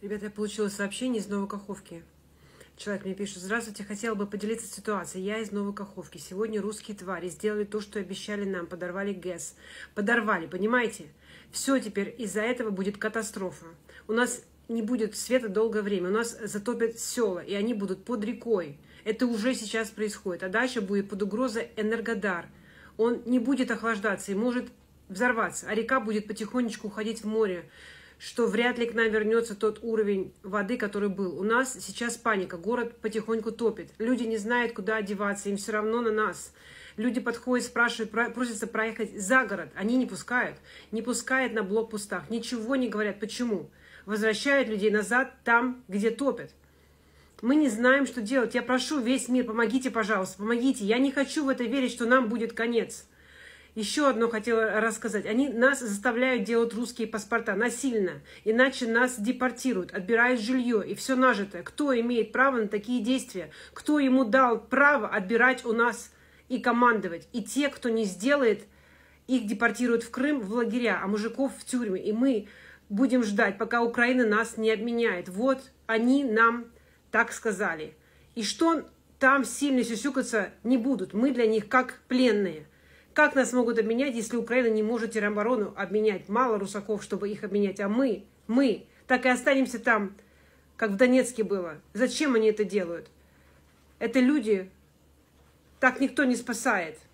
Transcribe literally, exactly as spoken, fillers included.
Ребята, я получила сообщение из Новой Каховки. Человек мне пишет: здравствуйте, хотела бы поделиться ситуацией. Я из Новой Каховки. Сегодня русские твари сделали то, что обещали нам. Подорвали ГЭС. Подорвали, понимаете? Все теперь из-за этого будет катастрофа. У нас не будет света долгое время. У нас затопят села, и они будут под рекой. Это уже сейчас происходит. А дальше будет под угрозой Энергодар. Он не будет охлаждаться и может взорваться. А река будет потихонечку уходить в море, что вряд ли к нам вернется тот уровень воды, который был. У нас сейчас паника, город потихоньку топит. Люди не знают, куда одеваться, им все равно на нас. Люди подходят, спрашивают, просятся проехать за город. Они не пускают. Не пускают на блокпостах. Ничего не говорят. Почему? Возвращают людей назад там, где топят. Мы не знаем, что делать. Я прошу весь мир, помогите, пожалуйста, помогите. Я не хочу в это верить, что нам будет конец. Еще одно хотела рассказать. Они нас заставляют делать русские паспорта насильно, иначе нас депортируют, отбирают жилье и все нажитое. Кто имеет право на такие действия? Кто ему дал право отбирать у нас и командовать? И те, кто не сделает, их депортируют в Крым, в лагеря, а мужиков в тюрьмы. И мы будем ждать, пока Украина нас не обменяет. Вот они нам так сказали. И что там сильно сюсюкаться не будут. Мы для них как пленные. Как нас могут обменять, если Украина не может тероборону обменять? Мало русаков, чтобы их обменять. А мы, мы так и останемся там, как в Донецке было. Зачем они это делают? Это люди, так никто не спасает.